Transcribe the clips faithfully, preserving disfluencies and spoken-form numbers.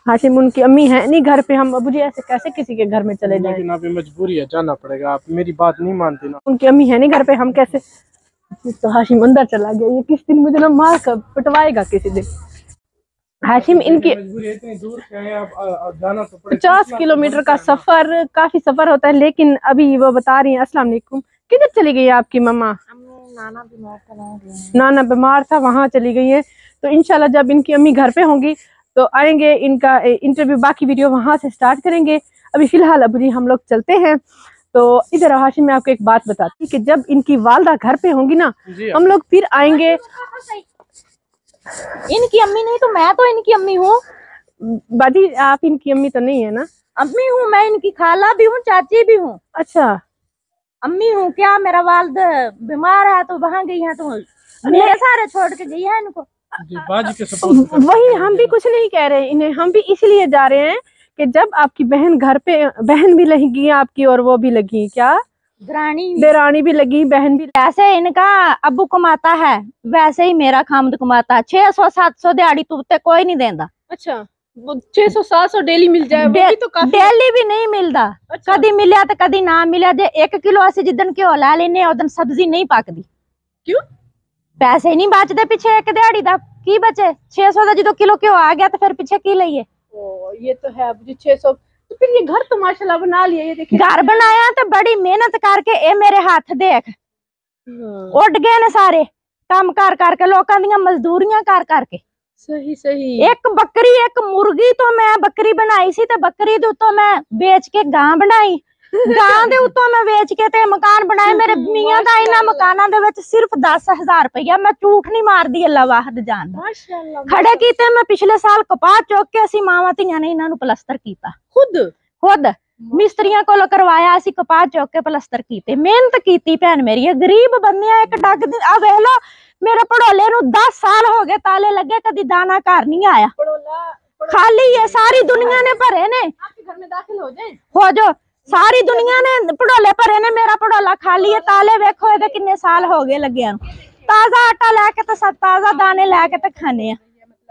हाशिम उनकी अम्मी है नहीं घर पे, हम अबू जी ऐसे कैसे किसी के घर में चले जाएं? लेकिन अभी मजबूरी है, जाना पड़ेगा। आप मेरी बात नहीं मानते ना। उनकी अम्मी है नहीं घर पे, हम कैसे? तो हाशिम अंदर चला गया, ये किस दिन मुझे ना मार कर पिटवाएगा किसी दिन। हाशिम इनकी मजबूरी है, इतनी दूर से हैं, आप जाना तो पड़ेगा। पचास किलोमीटर का सफर, काफी सफर होता है। लेकिन अभी वो बता रही हैं, अस्सलाम वालेकुम, किधर चली गई आपकी मम्मा? नाना बीमार था, नाना बीमार था, वहां चली गई है। तो इंशाल्लाह जब इनकी अम्मी घर पे होंगी तो आएंगे, इनका इंटरव्यू, बाकी वीडियो वहां से स्टार्ट करेंगे। अभी फिलहाल अबू जी हम लोग चलते हैं। तो इधर हाशिम मैं आपको एक बात बताती कि जब इनकी वालदा घर पे होंगी ना, हम लोग फिर आएंगे। इनकी अम्मी नहीं तो मैं तो इनकी अम्मी हूँ। बाजी आप इनकी अम्मी तो नहीं है ना? अम्मी हूँ मैं, इनकी खाला भी हूँ, चाची भी हूँ। अच्छा, अम्मी हूँ क्या? मेरा वालिद बीमार है तो वहाँ गई है, तो मेरे सारे छोड़ के गई है इनको। बाजी के सपोर्ट वही हम भी कुछ नहीं कह रहे इन्हें, हम भी इसलिए जा रहे हैं कि जब आपकी बहन घर पे, बहन भी लगी आपकी और वो भी लगी, क्या दरानी देरानी भी लगी, बहन भी। ऐसे इनका अबू कमाता है, वैसे ही मेरा खामद कमाता है। छह सौ सात सौ दिहाड़ी तुमते कोई नहीं देंदा। अच्छा, छह सौ सात सौ डेली मिल जाए, वो भी तो काफी। डेली भी नहीं मिलता। अच्छा। कदी मिलिया तो कदी ना मिलिया। जे एक किलो असी जिदन घ्यो ला लेने उदन सब्जी नहीं पकदी। क्यों? पैसे नहीं बचते पिछे एक दिहाड़ी दा की बचे। छह सौ का जो किलो घ्यो आ गया तो फिर पिछे की लइए। ओ ये तो है अबू जी, छह सौ। तो फिर ये घर तो माशाल्लाह बना लिया, ये देखिए घर बनाया तो बड़ी मेहनत करके। ए मेरे हाथ देख उड़ गए ने सारे काम कर करके, लोकां दियां मजदूरियां कर करके। सही सही। एक बकरी एक मुर्गी तो मैं बकरी बनाई सी, ते बकरी दे उत्तों मैं बेच के गां बनाई, गां दे उत्तों मैं बेच के ते मकान बनाए। मेरे मियां दा इन्हां मकानां दे विच सिर्फ दस हजार रुपया, मैं झूठ नहीं मारदी, अल्लाह वाहद जान माशाल्लाह। खड़े कीते मैं पिछले साल कपाह चुक के असी मावां धीआं ने इन्हां नूं प्लस्तर कीता। खुद खुद मिस्त्रियां कोलों करवाया, असी कपाह चुक के प्लस्तर कीते। मेहनत कीती भैन मेरी। गरीब बंदियां एक डग दी आ वेख लो, मेरे पड़ोले नूं दस साल हो गए ताले लगे, कदी दाना घर नहीं आया। खाली है, सारी दुनिया ने भरे ने। आपके घर में दाखिल हो जाए, हो जो सारी दुनिया ने पड़ोले भरे ने, मेरा पड़ोला खाली है। ताले वेखो इहदे किन्ने साल हो गए लगे। ताजा आटा लैके ते सब ताजा दाने लैके ते खाने आ।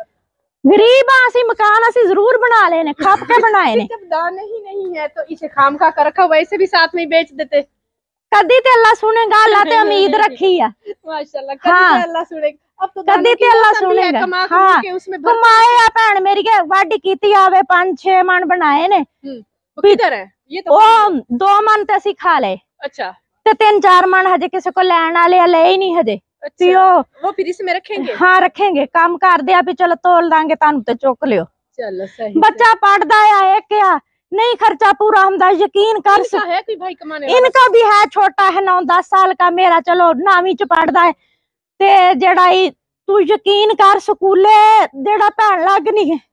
गरीब असी मकान असी जरूर बना लेने, खप के बनाए ने। जब दाने ही नहीं है तो इसे खाम खा कर रखा, वैसे भी साथ में बेच देते। कदी ते अल्लाह सुनेगा, अल्लाह ते उम्मीद रखी है माशाल्लाह। कदी हाँ। ते अल्लाह सुनेगा। अब तो कदी ते अल्लाह सुनेगा। कमा हाँ के उसमें कमाए आ भैन मेरी के, वाडी कीती आवे, पांच छह मन बनाए ने। किधर है ये तो? ओ दो मन ते असी खा ले। अच्छा। ते तीन चार मन हजे किसी को लैन वाले ले ही नहीं हजे। अच्छा। वो फिर इसमें रखेंगे? हाँ रखेंगे। काम कर दे अभी, चलो तोल दांगे, तानू ते चुक लियो। चलो सही। बच्चा पढ़दा है एक क्या नहीं, खर्चा पूरा हमदा, यकीन कर। इनका है कोई भाई कमाने वाला? इनका भी है, छोटा है, नौ दस साल का। मेरा चलो नावी च पढ़दा है। ते जेड़ा तू यकीन कर, स्कूले जेड़ा भैन लग नहीं है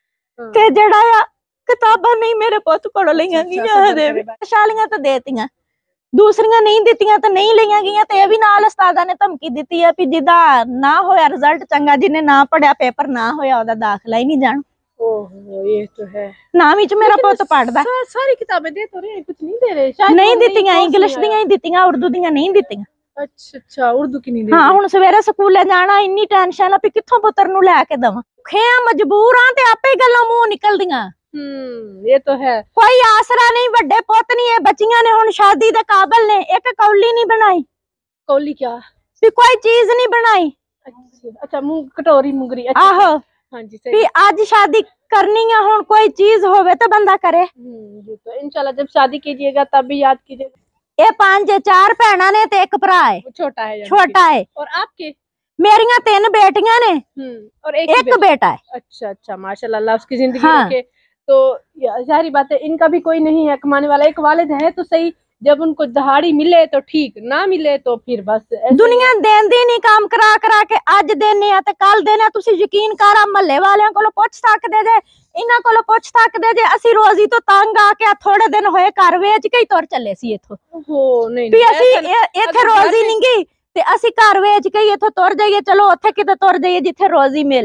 ते जेड़ा किताबां नहीं मेरे पुत पढ़ लियां गईयां, शालियां तो देतियां, दूसरियां नहीं दित्तियां तो नहीं लियां गईयां। ते भी नाल उस्तादा ने धमकी दित्ती है भी जिदा ना होया रिजल्ट चंगा, जिन्हें ना पढ़िया पेपर ना होया ओदा दाखला ही नहीं जाना। ओहो ये तो है। नावी च मेरा पुत पढ़दा। सा, सारी किताबें दे तो रहे, कुछ नहीं दे रहे शायद। नहीं दित्तियां, इंग्लिश दियां ही दित्तियां, उर्दू दियां नहीं दित्तियां। अच्छा अच्छा, उर्दू की नहीं दे। हाँ हुण सवेरे स्कूले जाना, इन्नी टेंशन भी कित्थों पुत्र नूं लैके दवां। खेया मजबूर हां ते आपे गल्लां मूंह निकलदियां। हम्म ये तो है। कोई आसरा नहीं, वड्डे पुत नहीं है, बच्चियां ने हुण शादी दे काबिल ने। एक कौली नहीं बनाई। कौली क्या? भी कोई चीज नहीं बनाई। अच्छा अच्छा, मुंह कटोरी मुंगरी। अच्छा, आहो हाँ जी सही। भी आज शादी करनी है, हुण कोई चीज होवे तो बंदा करे। हम्म तो इंशाल्लाह जब शादी कीजिएगा तब भी याद कीजिएगा। ये पांच चार भैणा ने ते एक भरा है, छोटा है छोटा है। और आपके? मेरियां तीन बेटियां ने और एक, एक बेटा है। अच्छा अच्छा माशाल्लाह, अल्लाह उसकी जिंदगी हाँ। रखे। तो जाहिर बात है इनका भी कोई नहीं है कमाने वाला। एक वालिद है तो सही, जब उनको दहाड़ी मिले तो ठीक, ना मिले तो फिर बस दुनिया देंदी नहीं, काम करा करा के अज देने आ ते कल देने। तुसी यकीन कर, महल्ले वालियां कोलों पुछ सकदे जे, इन्हां कोलों पुछ सकदे जे। असी रोजी तो तंग आके थोड़े दिन होए घर वेच के ही तुर चले सी इथों। हो नहीं भी असी इथे रोजी नहीं गई ते असी घर वेच के ही इथों तुर जाइए। चलो उत्थे किते तुर जाइए जिथे रोजी मिल जाए।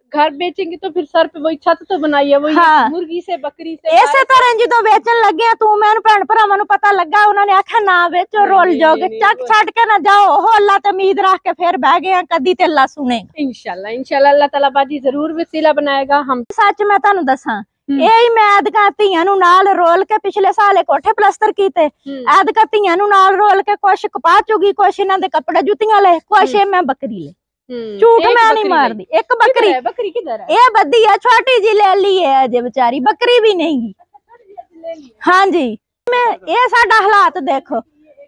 घर बेचेंगे तो फिर सर पे वही छत तो बनाई है, वही हाँ। मुर्गी से बकरी से इसे तरह जो बेचन लगे तू मैंने भैन भरावां नूं पता लगा उन्होंने आखा ना बेचो रोल जाओगे चक छट के ना जाओ हो अल्लाह ते उम्मीद रख के फिर बह गए कदी ते अल्लाह सुने इंशाल्लाह इंशाल्लाह अल्लाह ताला बाजी जरूर वसीला बनाएगा। हम सच मैं तुहानू दसां यही मैं अदका धीआं नूं नाल रोल के पिछले साल कोठे प्लस्तर कीते अदका धीआं नूं नाल रोल के कुछ कपा चुगी कुछ इन्हां दे कपड़े जुतियां ले कुछ मैं बकरी ले झूठ मैं नहीं मारदी एक बकरी बकरी किधर है? ये बद्दी है छोटी जी ले ली है अजे बेचारी बकरी भी नहीं। हाँ जी मैं ये साडा हालात देखो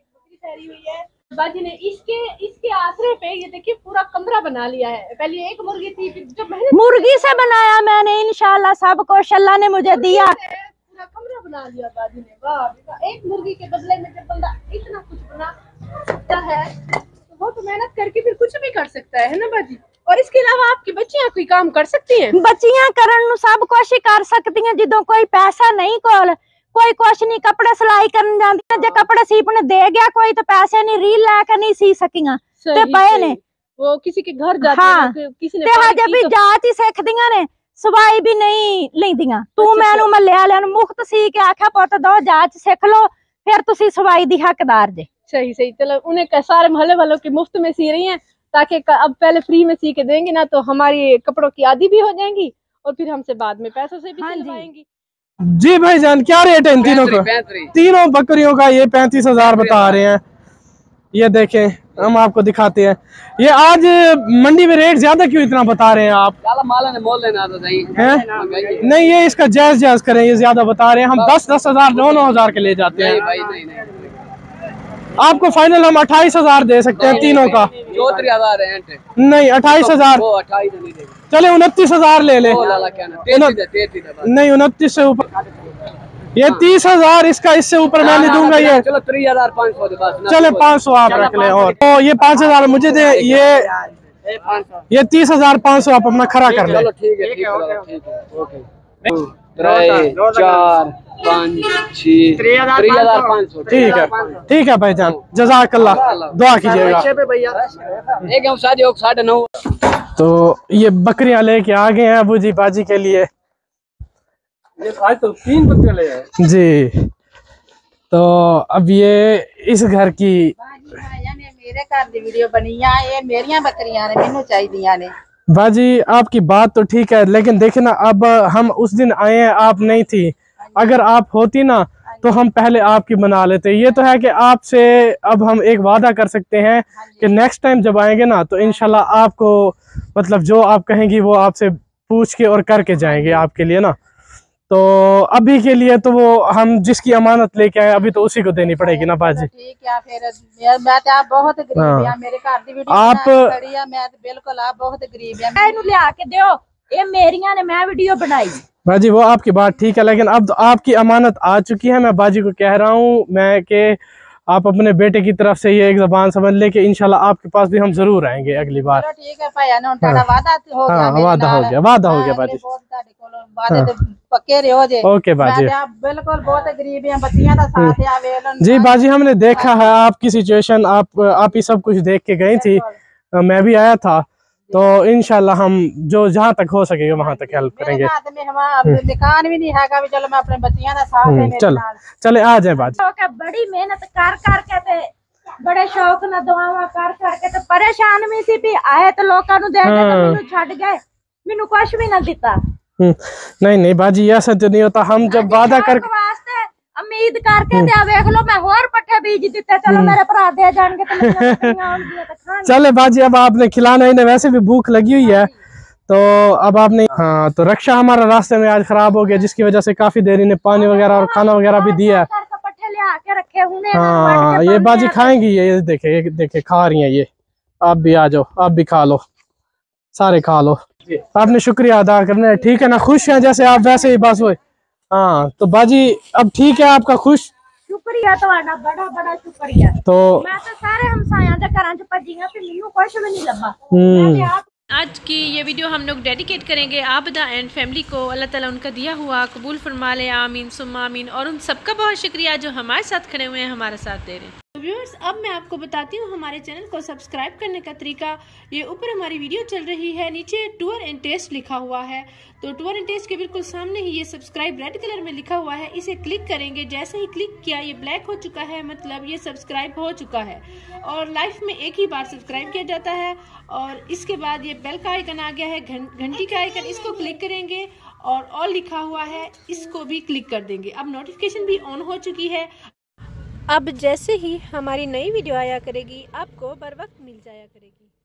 बाजी ने इसके इसके आसरे पे ये देखिए पूरा कमरा बना लिया है। पहले एक मुर्गी थी फिर जो मेहनत मुर्गी से बनाया मैंने इंशाल्लाह सब कुछ अल्लाह ने मुझे दिया पूरा कमरा बना लिया बाजी ने। वाह एक मुर्गी के बदले में जब बंदा इतना कुछ बना सकता है तो वो तो मेहनत करके फिर कुछ भी कर सकता है ना बाजी। और इसके अलावा आपकी बच्चियां कोई काम कर सकती हैं? बच्चियां करन नूं सब कुछ ही कर सकती हैं जिदों कोई पैसा नहीं कोल कोई कुछ नहीं कपड़े सिलाई करन जांदी जे कपड़े सीपने दे गया कोई तो पैसे नहीं रील लेके नहीं सी सकियां ते पए ने वो किसी के घर जाते हाँ, हैं किसी ने ते हजे भी जाच ही सिखदियां ने सवाई भी नहीं लैंदियां। तू मैनू मल्ले वालियां नूं मुफ्त सी के आख्या पुत दो जाच सिख लो फिर तुसी सवाई दी हकदार जे। सही सही चलो उन्हें सारे मोहल्ले वालों के मुफ्त में सी रही हैं ताकि अब पहले फ्री में सी के देंगे ना तो हमारी कपड़ों की आदी भी हो जाएंगी और फिर हमसे बाद में पैसों से भी सिलवाएंगी। जी भाईजान क्या रेट है इन तीनों का? तीनों बकरियों का ये पैंतीस हजार बता रहे हैं। ये देखें हम आपको दिखाते हैं। ये आज मंडी में रेट ज्यादा क्यों इतना बता रहे हैं आप? माला ने मोल लेना तो नहीं है? नहीं ये इसका जायज जायज करें ये ज्यादा बता रहे हैं। हम दस दस हजार नौ नौ हजार के ले जाते हैं। भाई नहीं नहीं आपको फाइनल हम अट्ठाईस हजार दे सकते हैं तीनों का। चौधरी हजार है नहीं अट्ठाईस हजार चले उनतीस हजार ले ले। नहीं उनतीस से ऊपर ये तीस हजार इसका इससे ऊपर मैं नहीं दूंगा। ये चलो तीस हजार पाँच सौ चले पाँच सौ आप रख ले और तो ये पाँच हजार मुझे दे ये ये तीस हजार पाँच सौ आप अपना खरा कर ले। चार पाँच छह तीस हजार पाँच सौ ठीक है ठीक है भाईजान जज़ाकल्लाह दुआ कीजिएगा। एक शादी हो साढ़े नौ। तो ये बकरियां लेके आ गए हैं अबू जी बाजी के लिए। आज तो तीन बकरियां ले आए जी। तो अब ये इस घर की मेरे घर दी वीडियो बनी है ये मेरियां बकरियां ने मैनू चाहिए ने। बाजी आपकी बात तो ठीक है लेकिन देखे ना अब हम उस दिन आए हैं आप नहीं थी। अगर आप होती ना तो हम पहले आपकी बना लेते। ये तो है कि आपसे अब हम एक वादा कर सकते हैं कि नेक्स्ट टाइम जब आएंगे ना तो इंशाल्लाह आपको मतलब जो आप कहेंगी वो आपसे पूछ के और करके जाएंगे आपके लिए ना। तो अभी के लिए तो वो हम जिसकी अमानत लेके आए अभी तो उसी को देनी पड़ेगी ना बाजी। ठीक है फिर मैं तो आप बहुत गरीब है मेरे घर दी वीडियो आप खड़ी है मैं बिल्कुल आप बहुत गरीब है इनू लिया के दियो ये मेरियां ने मैं वीडियो बनाई। बाजी वो आपकी बात ठीक है लेकिन अब तो आपकी अमानत आ चुकी है। मैं बाजी को कह रहा हूँ मैं कि आप अपने बेटे की तरफ से ये एक ज़बान समझ ले कि इंशाल्लाह आपके पास भी हम जरूर आएंगे अगली बार। ठीक है भाई ना उनका वादा हो गया। हाँ वादा हो गया वादा हो गया बाजी पक्के रहो जे। ओके बाजी बिल्कुल बहुत गरीब है बच्चियां का साथ है जी बाजी हमने देखा है आपकी सिचुएशन आप आप ही सब कुछ देख के गई थी मैं भी आया था तो इंशाल्लाह हम जो जहाँ तक हो सकेगा वहाँ तक हेल्प करेंगे। निकान भी नहीं है चलो मैं अपने बच्चियां का साथ है चल चले आ जाए बाजी। बड़ी मेहनत कर करके ते बड़े शौक ना दुआवां कर करके ते परेशान भी सी भी आए तो लोकां नु दे के मैनू छड़ गए मैनू कुछ भी ना दिता। नहीं नहीं बाजी ऐसा तो नहीं होता। हम जब वादा करके उम्मीद करके ते देख लो मैं और पट्ठे बीज दिते चलो मेरे भरा दे जाएंगे तो मेरी बकरियां आउंगी तो खाएंगे। चले बाजी अब आपने खिलाना इन्हें वैसे भी भूख लगी हुई है तो अब आपने हाँ तो रक्षा हमारा रास्ते में आज खराब हो गया जिसकी वजह से काफी देर इन्हें पानी वगैरह और खाना वगैरह भी दिया। हाँ ये बाजी खाएंगी ये देखे ये देखे खा रही है ये। आप भी आ जाओ आप भी खा लो सारे खा लो। आपने शुक्रिया अदा करना है ठीक है ना। खुश हैं जैसे आप वैसे ही बस हुए। हाँ तो बाजी अब ठीक है आपका खुश। शुक्रिया तुम्हारा बड़ा बड़ा शुक्रिया। तो मैं तो सारे हमसायां दे घरां च भजियां ते मेनू कुछ भी नहीं लब्भा। आज की ये वीडियो हम लोग डेडिकेट करेंगे आबदा एंड फैमिली को। अल्लाह ताला उनका दिया हुआ कबूल फरमा ले आमीन सुम्मा आमीन। और उन सबका बहुत शुक्रिया जो हमारे साथ खड़े हुए हैं हमारा साथ दे रहे हैं। व्यूअर्स, अब मैं आपको बताती हूँ हमारे चैनल को सब्सक्राइब करने का तरीका। ये ऊपर हमारी वीडियो चल रही है, नीचे टूर एंड टेस्ट लिखा हुआ है, तो टूर एंड टेस्ट के बिल्कुल सामने ही ये सब्सक्राइब रेड कलर में लिखा हुआ है, इसे क्लिक करेंगे। जैसे ही क्लिक किया ये ब्लैक हो चुका है, मतलब ये सब्सक्राइब हो चुका है। और लाइफ में एक ही बार सब्सक्राइब किया जाता है। और इसके बाद ये बेल का आइकन आ गया है, घंटी का आइकन, इसको क्लिक करेंगे और ऑल लिखा हुआ है, इसको भी क्लिक कर देंगे। अब नोटिफिकेशन भी ऑन हो चुकी है। अब जैसे ही हमारी नई वीडियो आया करेगी आपको बर वक्त मिल जाया करेगी।